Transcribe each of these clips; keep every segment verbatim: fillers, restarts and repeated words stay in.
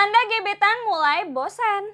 Tanda gebetan mulai bosan.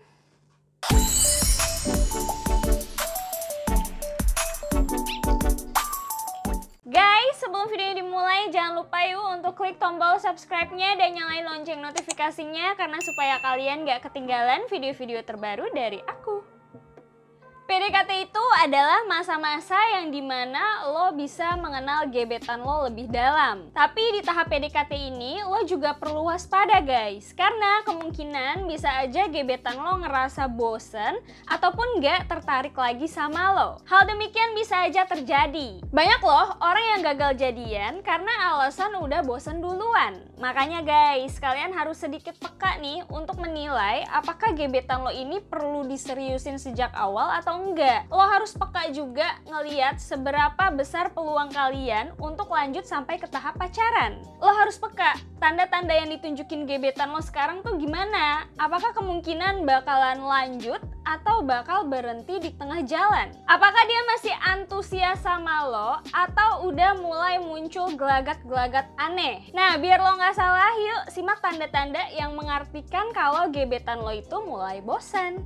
Guys, sebelum videonya dimulai, jangan lupa yuk untuk klik tombol subscribe-nya dan nyalain lonceng notifikasinya karena supaya kalian gak ketinggalan video-video terbaru dari aku. P D K T itu adalah masa-masa yang dimana lo bisa mengenal gebetan lo lebih dalam. Tapi di tahap P D K T ini lo juga perlu waspada guys, karena kemungkinan bisa aja gebetan lo ngerasa bosen ataupun gak tertarik lagi sama lo. Hal demikian bisa aja terjadi. Banyak loh orang yang gagal jadian karena alasan udah bosen duluan. Makanya guys, kalian harus sedikit peka nih untuk menilai apakah gebetan lo ini perlu diseriusin sejak awal atau enggak. Lo harus peka juga ngeliat seberapa besar peluang kalian untuk lanjut sampai ke tahap pacaran. Lo harus peka tanda-tanda yang ditunjukin gebetan lo sekarang tuh gimana. Apakah kemungkinan bakalan lanjut atau bakal berhenti di tengah jalan? Apakah dia masih antusias sama lo atau udah mulai muncul gelagat-gelagat aneh? Nah, biar lo nggak salah, yuk simak tanda-tanda yang mengartikan kalau gebetan lo itu mulai bosan.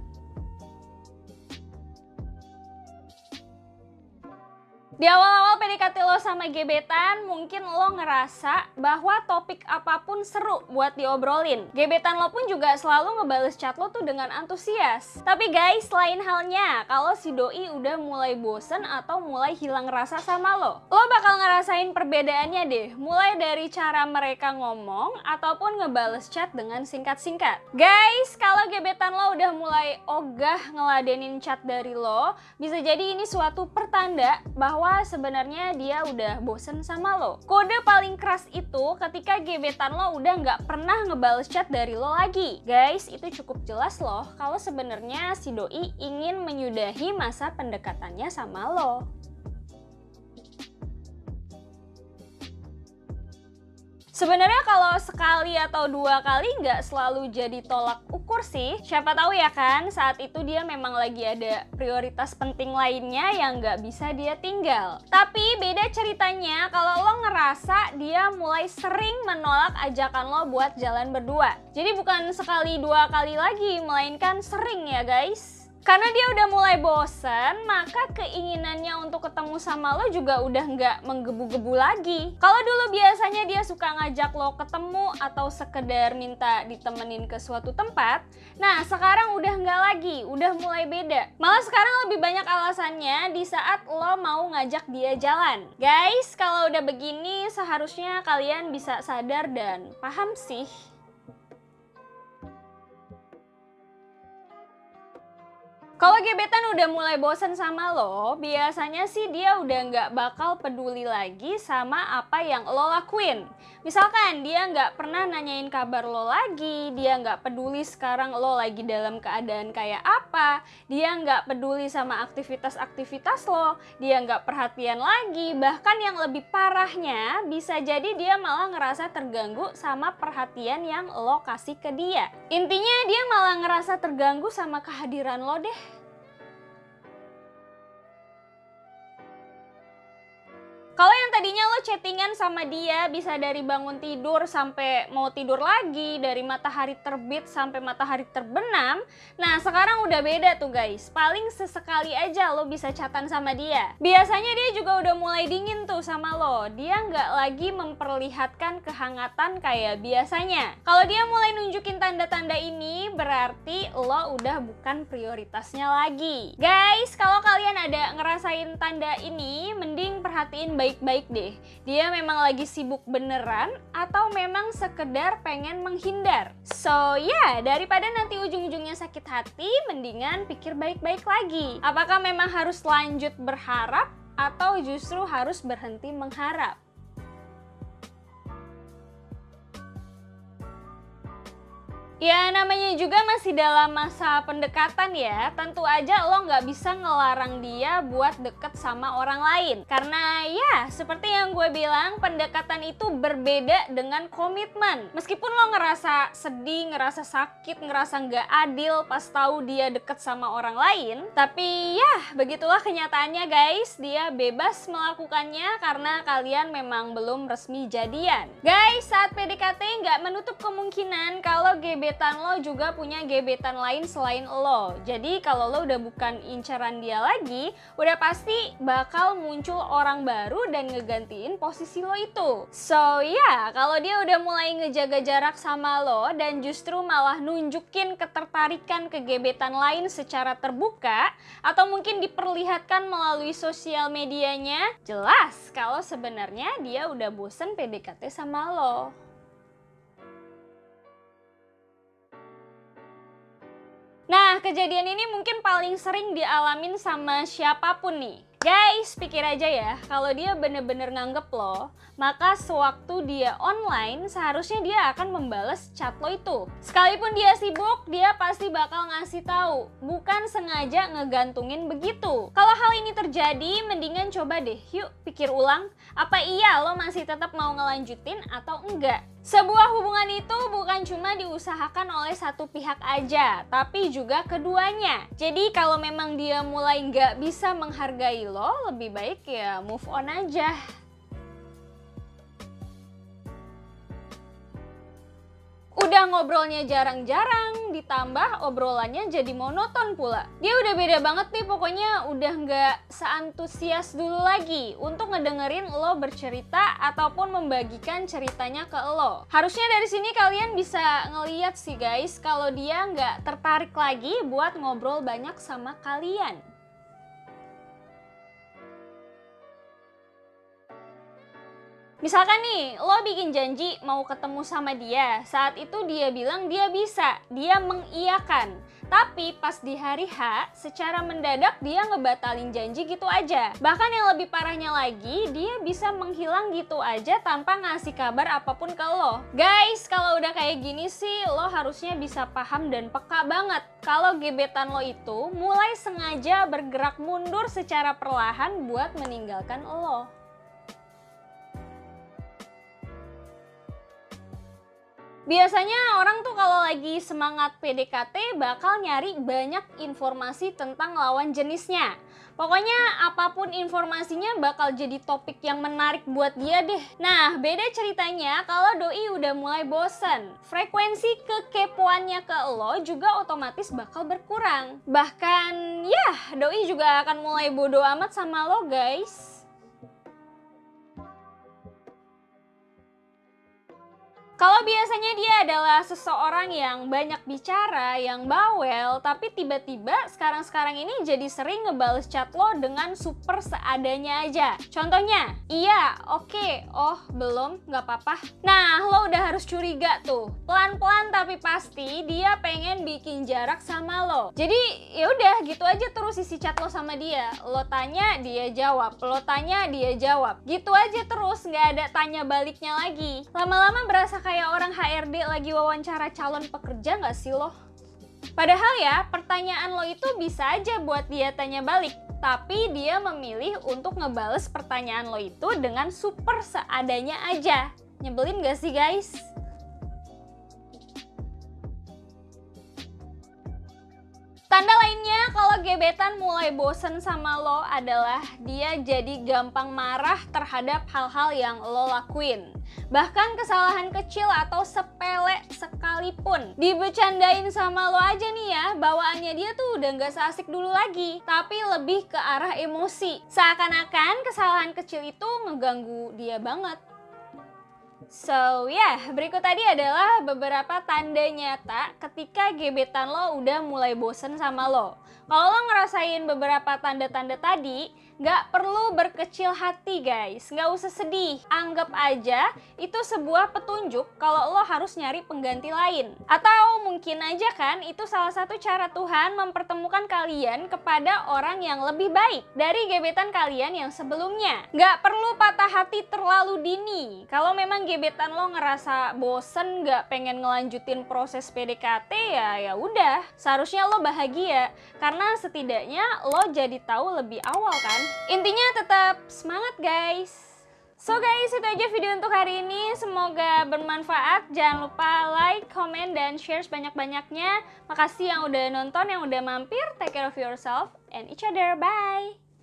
Di awal-awal P D K T lo sama gebetan, mungkin lo ngerasa bahwa topik apapun seru buat diobrolin. Gebetan lo pun juga selalu ngebales chat lo tuh dengan antusias. Tapi guys, lain halnya kalau si doi udah mulai bosen atau mulai hilang rasa sama lo. Lo bakal ngerasain perbedaannya deh, mulai dari cara mereka ngomong ataupun ngebales chat dengan singkat-singkat. Guys, kalau gebetan lo udah mulai ogah ngeladenin chat dari lo, bisa jadi ini suatu pertanda bahwa sebenarnya dia udah bosen sama lo. Kode paling keras itu ketika gebetan lo udah nggak pernah ngebales chat dari lo lagi. Guys, itu cukup jelas loh kalau sebenarnya si doi ingin menyudahi masa pendekatannya sama lo. Sebenarnya kalau sekali atau dua kali nggak selalu jadi tolak ukur sih. Siapa tahu ya kan, saat itu dia memang lagi ada prioritas penting lainnya yang nggak bisa dia tinggal. Tapi beda ceritanya kalau lo ngerasa dia mulai sering menolak ajakan lo buat jalan berdua. Jadi bukan sekali dua kali lagi, melainkan sering ya guys. Karena dia udah mulai bosen, maka keinginannya untuk ketemu sama lo juga udah nggak menggebu-gebu lagi. Kalau dulu biasanya dia suka ngajak lo ketemu atau sekedar minta ditemenin ke suatu tempat, nah sekarang udah nggak lagi, udah mulai beda. Malah sekarang lebih banyak alasannya di saat lo mau ngajak dia jalan. Guys, kalau udah begini seharusnya kalian bisa sadar dan paham sih. Kalau gebetan udah mulai bosan sama lo, biasanya sih dia udah nggak bakal peduli lagi sama apa yang lo lakuin. Misalkan dia nggak pernah nanyain kabar lo lagi, dia nggak peduli sekarang lo lagi dalam keadaan kayak apa, dia nggak peduli sama aktivitas-aktivitas lo, dia nggak perhatian lagi, bahkan yang lebih parahnya bisa jadi dia malah ngerasa terganggu sama perhatian yang lo kasih ke dia. Intinya dia malah ngerasa terganggu sama kehadiran lo deh. Kalau yang tadinya lo chattingan sama dia bisa dari bangun tidur sampai mau tidur lagi, dari matahari terbit sampai matahari terbenam, nah sekarang udah beda tuh guys. Paling sesekali aja lo bisa chatan sama dia. Biasanya dia juga udah mulai dingin tuh sama lo. Dia nggak lagi memperlihatkan kehangatan kayak biasanya. Kalau dia mulai nunjukin tanda-tanda ini, berarti lo udah bukan prioritasnya lagi. Guys, kalau kalian ada ngerasain tanda ini, mending perhatiin baik baik-baik deh, dia memang lagi sibuk beneran atau memang sekedar pengen menghindar. So ya, yeah, daripada nanti ujung-ujungnya sakit hati, mendingan pikir baik-baik lagi. Apakah memang harus lanjut berharap atau justru harus berhenti mengharap? Ya namanya juga masih dalam masa pendekatan ya, tentu aja lo nggak bisa ngelarang dia buat deket sama orang lain. Karena ya seperti yang gue bilang, pendekatan itu berbeda dengan komitmen. Meskipun lo ngerasa sedih, ngerasa sakit, ngerasa nggak adil pas tahu dia deket sama orang lain, tapi ya begitulah kenyataannya guys, dia bebas melakukannya karena kalian memang belum resmi jadian. Guys, saat P D K T nggak menutup kemungkinan kalau gebetan gebetan lo juga punya gebetan lain selain lo. Jadi kalau lo udah bukan inceran dia lagi, udah pasti bakal muncul orang baru dan ngegantiin posisi lo itu. So ya, yeah, kalau dia udah mulai ngejaga jarak sama lo dan justru malah nunjukin ketertarikan ke gebetan lain secara terbuka, atau mungkin diperlihatkan melalui sosial medianya, jelas kalau sebenarnya dia udah bosen P D K T sama lo. Nah, kejadian ini mungkin paling sering dialamin sama siapapun nih. Guys, pikir aja ya, kalau dia bener-bener nganggep lo, maka sewaktu dia online, seharusnya dia akan membalas chat lo itu. Sekalipun dia sibuk, dia pasti bakal ngasih tahu, bukan sengaja ngegantungin begitu. Kalau hal ini terjadi, mendingan coba deh, yuk pikir ulang, apa iya lo masih tetap mau ngelanjutin atau enggak? Sebuah hubungan itu bukan cuma diusahakan oleh satu pihak aja, tapi juga keduanya. Jadi kalau memang dia mulai nggak bisa menghargai lo, lebih baik ya move on aja. Udah ngobrolnya jarang-jarang, ditambah obrolannya jadi monoton pula. Dia udah beda banget nih, pokoknya udah nggak seantusias dulu lagi untuk ngedengerin lo bercerita ataupun membagikan ceritanya ke lo. Harusnya dari sini kalian bisa ngeliat sih guys, kalau dia nggak tertarik lagi buat ngobrol banyak sama kalian. Misalkan nih, lo bikin janji mau ketemu sama dia, saat itu dia bilang dia bisa, dia mengiyakan. Tapi pas di hari H, secara mendadak dia ngebatalin janji gitu aja. Bahkan yang lebih parahnya lagi, dia bisa menghilang gitu aja tanpa ngasih kabar apapun ke lo. Guys, kalau udah kayak gini sih, lo harusnya bisa paham dan peka banget kalau gebetan lo itu mulai sengaja bergerak mundur secara perlahan buat meninggalkan lo. Biasanya orang tuh kalau lagi semangat P D K T bakal nyari banyak informasi tentang lawan jenisnya. Pokoknya apapun informasinya bakal jadi topik yang menarik buat dia deh. Nah, beda ceritanya kalau doi udah mulai bosen. Frekuensi kekepoannya ke lo juga otomatis bakal berkurang. Bahkan ya, doi juga akan mulai bodo amat sama lo guys. Kalau biasanya dia adalah seseorang yang banyak bicara, yang bawel, tapi tiba-tiba sekarang-sekarang ini jadi sering ngebales chat lo dengan super seadanya aja. Contohnya, iya, oke, okay, oh, belum, nggak apa-apa. Nah, lo udah harus curiga tuh. Pelan-pelan tapi pasti dia pengen bikin jarak sama lo. Jadi, ya udah gitu aja terus isi chat lo sama dia. Lo tanya, dia jawab. Lo tanya, dia jawab. Gitu aja terus, nggak ada tanya baliknya lagi. Lama-lama berasa kayak kayak orang H R D lagi wawancara calon pekerja nggak sih lo? Padahal ya, pertanyaan lo itu bisa aja buat dia tanya balik. Tapi dia memilih untuk ngebales pertanyaan lo itu dengan super seadanya aja. Nyebelin gak sih guys? Tanda lainnya kalau gebetan mulai bosen sama lo adalah dia jadi gampang marah terhadap hal-hal yang lo lakuin. Bahkan kesalahan kecil atau sepele sekalipun dibecandain sama lo aja nih ya, bawaannya dia tuh udah gak seasik dulu lagi, tapi lebih ke arah emosi. Seakan-akan kesalahan kecil itu ngeganggu dia banget. So ya, yeah, berikut tadi adalah beberapa tanda nyata ketika gebetan lo udah mulai bosen sama lo. Kalau lo ngerasain beberapa tanda-tanda tadi, nggak perlu berkecil hati guys, nggak usah sedih. Anggap aja itu sebuah petunjuk kalau lo harus nyari pengganti lain. Atau mungkin aja kan itu salah satu cara Tuhan mempertemukan kalian kepada orang yang lebih baik dari gebetan kalian yang sebelumnya. Nggak perlu patah hati terlalu dini. Kalau memang gebetan lo ngerasa bosen, nggak pengen ngelanjutin proses P D K T, ya ya udah, seharusnya lo bahagia karena setidaknya lo jadi tahu lebih awal kan. Intinya tetap semangat guys. So guys, itu aja video untuk hari ini. Semoga bermanfaat. Jangan lupa like, comment, dan share sebanyak-banyaknya. Makasih yang udah nonton, yang udah mampir. Take care of yourself and each other. Bye!